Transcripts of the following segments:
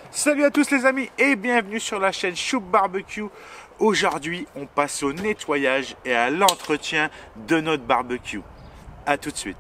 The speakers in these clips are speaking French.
Salut à tous les amis et bienvenue sur la chaîne Chouk Barbecue. Aujourd'hui, on passe au nettoyage et à l'entretien de notre barbecue. A tout de suite.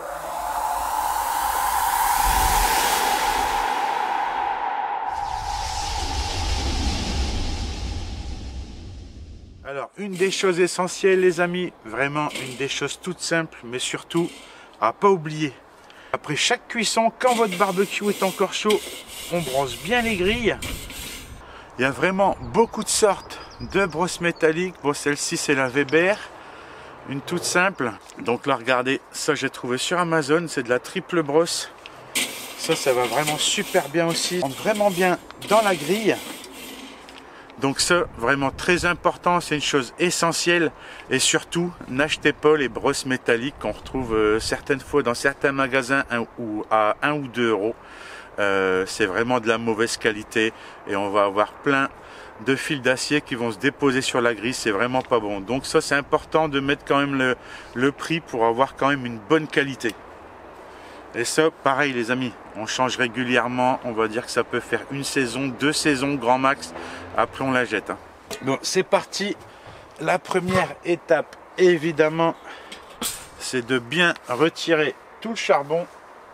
Alors, une des choses essentielles les amis, vraiment une des choses toutes simples, mais surtout à pas oublier. Après chaque cuisson, quand votre barbecue est encore chaud, on brosse bien les grilles. Il y a vraiment beaucoup de sortes de brosses métalliques. Bon, celle-ci c'est la Weber, une toute simple. Donc là, regardez, ça j'ai trouvé sur Amazon, c'est de la triple brosse. Ça va vraiment super bien aussi, rentre vraiment bien dans la grille. Donc ça, vraiment très important, c'est une chose essentielle. Et surtout, n'achetez pas les brosses métalliques qu'on retrouve certaines fois dans certains magasins à 1 ou 2 euros. C'est vraiment de la mauvaise qualité et on va avoir plein de fils d'acier qui vont se déposer sur la grille. C'est vraiment pas bon. Donc ça, c'est important de mettre quand même le prix pour avoir quand même une bonne qualité. Et ça, pareil les amis, on change régulièrement. On va dire que ça peut faire une saison, 2 saisons grand max. Après on la jette. Bon, c'est parti. La première étape, évidemment, c'est de bien retirer tout le charbon.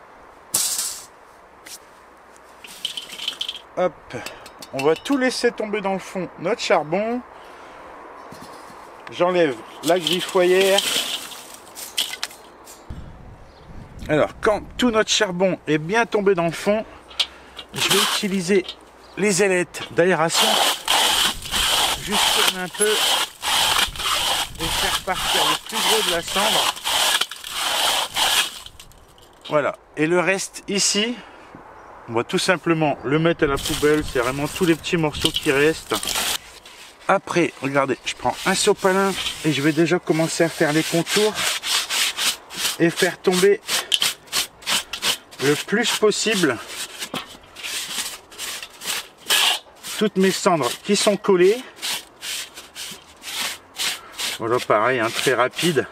Hop, on va tout laisser tomber dans le fond, notre charbon. J'enlève la grille foyer. Alors, quand tout notre charbon est bien tombé dans le fond, je vais utiliser les ailettes d'aération, juste tourner un peu et faire partir le plus gros de la cendre. Voilà, et le reste ici, on va tout simplement le mettre à la poubelle. C'est vraiment tous les petits morceaux qui restent. Après, regardez, je prends un sopalin et je vais déjà commencer à faire les contours et faire tomber le plus possible toutes mes cendres qui sont collées. Voilà, pareil, hein, très rapide.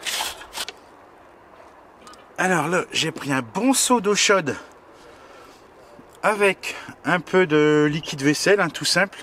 Alors là, j'ai pris un bon seau d'eau chaude avec un peu de liquide vaisselle, hein, tout simple.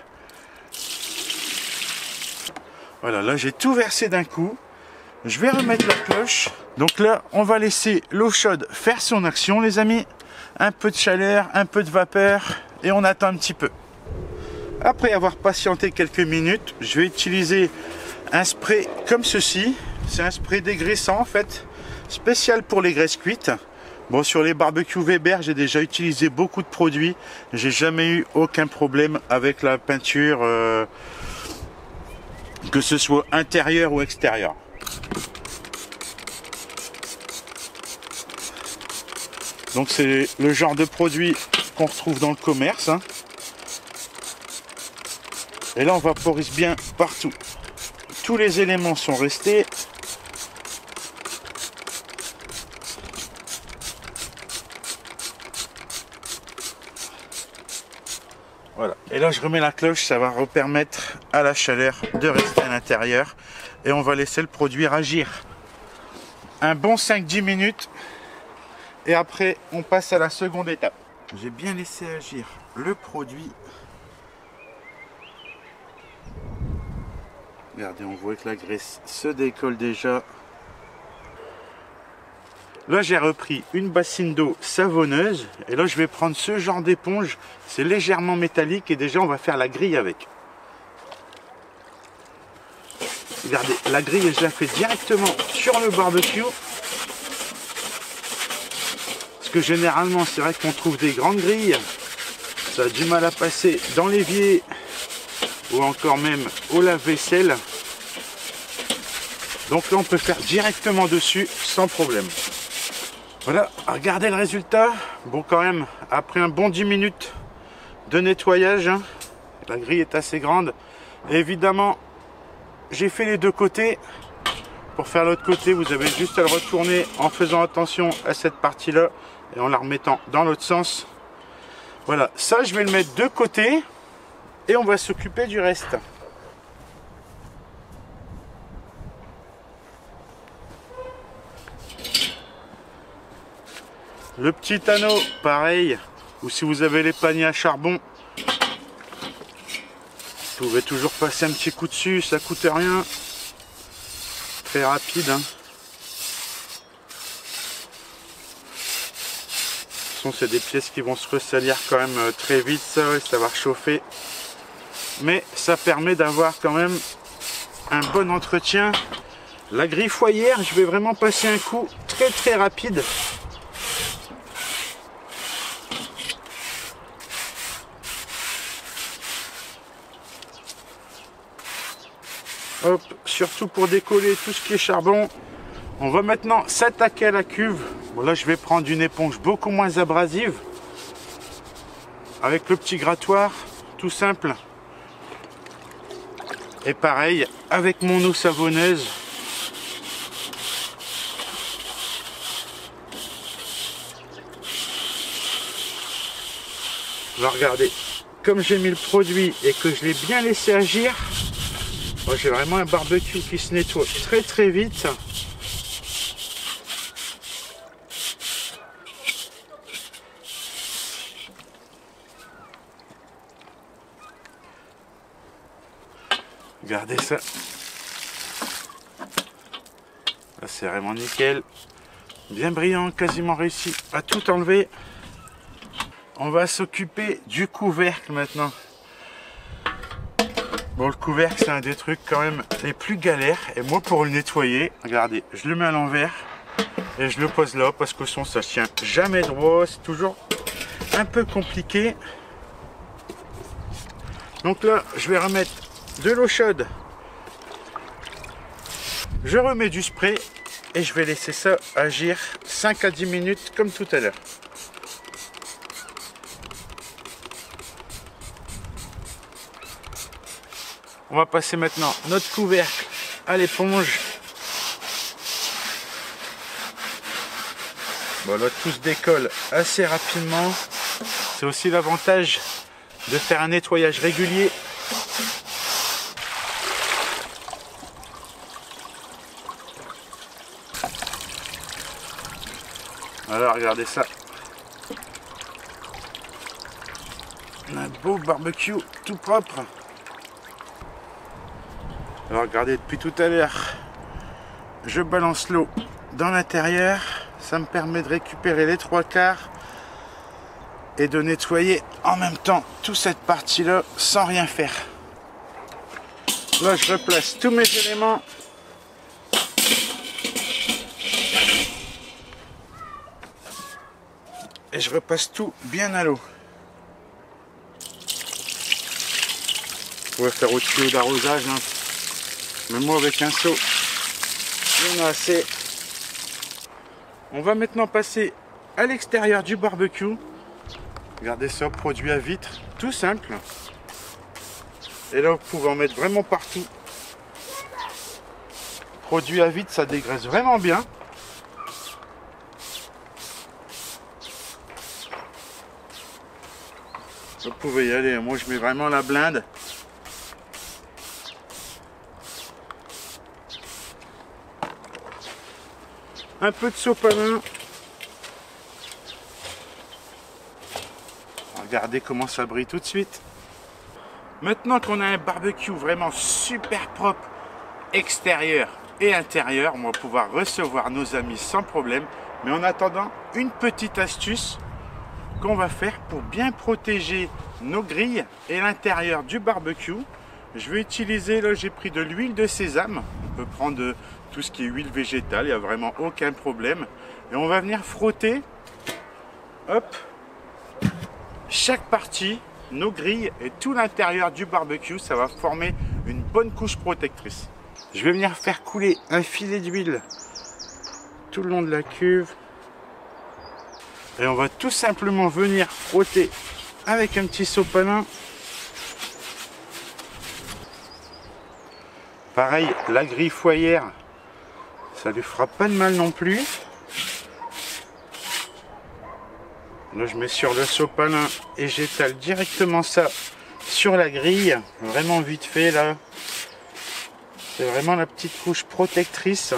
Voilà, là j'ai tout versé d'un coup. Je vais remettre la cloche. Donc là, on va laisser l'eau chaude faire son action, les amis. Un peu de chaleur, un peu de vapeur, et on attend un petit peu. Après avoir patienté quelques minutes, je vais utiliser un spray comme ceci. C'est un spray dégraissant en fait, spécial pour les graisses cuites. Bon, sur les barbecues Weber, j'ai déjà utilisé beaucoup de produits. J'ai jamais eu aucun problème avec la peinture, que ce soit intérieur ou extérieur. Donc c'est le genre de produit qu'on retrouve dans le commerce. Hein. Et là, on vaporise bien partout. Tous les éléments sont restés. Voilà, et là je remets la cloche, ça va repermettre à la chaleur de rester à l'intérieur et on va laisser le produit agir un bon 5-10 minutes et après on passe à la seconde étape. J'ai bien laissé agir le produit. Regardez, on voit que la graisse se décolle déjà. Là, j'ai repris une bassine d'eau savonneuse. Et là, je vais prendre ce genre d'éponge. C'est légèrement métallique et déjà, on va faire la grille avec. Regardez, la grille, je la fais directement sur le barbecue. Parce que généralement, c'est vrai qu'on trouve des grandes grilles. Ça a du mal à passer dans l'évier ou encore même au lave-vaisselle. Donc là, on peut faire directement dessus sans problème. Voilà, regardez le résultat. Bon, quand même, après un bon 10 minutes de nettoyage, hein, la grille est assez grande. Et évidemment, j'ai fait les deux côtés. Pour faire l'autre côté, vous avez juste à le retourner en faisant attention à cette partie-là et en la remettant dans l'autre sens. Voilà, ça, je vais le mettre de côté et on va s'occuper du reste. Le petit anneau, pareil, ou si vous avez les paniers à charbon, Vous pouvez toujours passer un petit coup dessus, ça coûte rien. Très rapide, hein. C'est des pièces qui vont se ressalir quand même très vite, ça va chauffer, mais ça permet d'avoir quand même un bon entretien. La grille foyer, je vais vraiment passer un coup très rapide. Hop, surtout pour décoller tout ce qui est charbon. On va maintenant s'attaquer à la cuve. Bon, là, je vais prendre une éponge beaucoup moins abrasive. Avec le petit grattoir, tout simple. Et pareil, avec mon eau savonneuse. Alors, regardez, comme j'ai mis le produit et que je l'ai bien laissé agir, j'ai vraiment un barbecue qui se nettoie très vite. Regardez ça. Là, c'est vraiment nickel. Bien brillant, quasiment réussi à tout enlever. On va s'occuper du couvercle maintenant. Bon, le couvercle, c'est un des trucs quand même les plus galères. Et moi, pour le nettoyer, regardez, je le mets à l'envers et je le pose là parce que son ça tient jamais droit. C'est toujours un peu compliqué. Donc là, je vais remettre de l'eau chaude. Je remets du spray et je vais laisser ça agir 5 à 10 minutes comme tout à l'heure. On va passer maintenant notre couvercle à l'éponge. Bon, là, tout se décolle assez rapidement. C'est aussi l'avantage de faire un nettoyage régulier. Alors, regardez ça. On a un beau barbecue tout propre. Alors, regardez, depuis tout à l'heure, je balance l'eau dans l'intérieur. Ça me permet de récupérer les 3/4 et de nettoyer en même temps toute cette partie-là sans rien faire. Là, je replace tous mes éléments. Et je repasse tout bien à l'eau. Vous pouvez faire autre chose d'arrosage, hein. Mais moi, avec un seau, il y en a assez. On va maintenant passer à l'extérieur du barbecue. Regardez ça, produit à vitre, tout simple. Et là, vous pouvez en mettre vraiment partout. Produit à vitre, ça dégraisse vraiment bien. Vous pouvez y aller. Moi, je mets vraiment la blinde. Un peu de sopalin. Regardez comment ça brille tout de suite. Maintenant qu'on a un barbecue vraiment super propre, extérieur et intérieur, on va pouvoir recevoir nos amis sans problème. Mais en attendant, une petite astuce qu'on va faire pour bien protéger nos grilles et l'intérieur du barbecue. Je vais utiliser, là j'ai pris de l'huile de sésame. On peut prendre tout ce qui est huile végétale, il n'y a vraiment aucun problème. Et on va venir frotter, hop, chaque partie, nos grilles et tout l'intérieur du barbecue. Ça va former une bonne couche protectrice. Je vais venir faire couler un filet d'huile tout le long de la cuve. Et on va tout simplement venir frotter avec un petit sopalin. Pareil, la grille foyer, ça lui fera pas de mal non plus. Là, je mets sur le sopalin et j'étale directement ça sur la grille. Vraiment vite fait là. C'est vraiment la petite couche protectrice.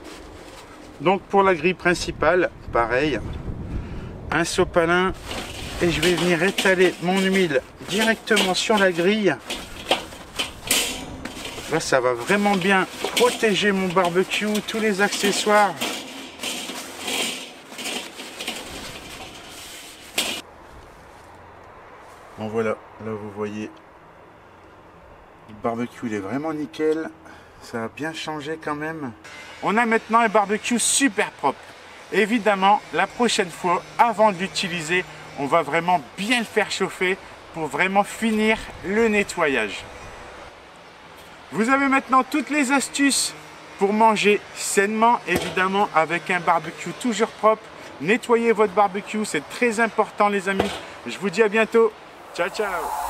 Donc pour la grille principale, pareil, un sopalin Et je vais venir étaler mon huile directement sur la grille. Là, ça va vraiment bien protéger mon barbecue, tous les accessoires. Bon voilà, là vous voyez, le barbecue il est vraiment nickel. Ça a bien changé quand même. On a maintenant un barbecue super propre. Évidemment, la prochaine fois, avant de l'utiliser, on va vraiment bien le faire chauffer pour vraiment finir le nettoyage. Vous avez maintenant toutes les astuces pour manger sainement, évidemment, avec un barbecue toujours propre. Nettoyez votre barbecue, c'est très important les amis. Je vous dis à bientôt. Ciao, ciao!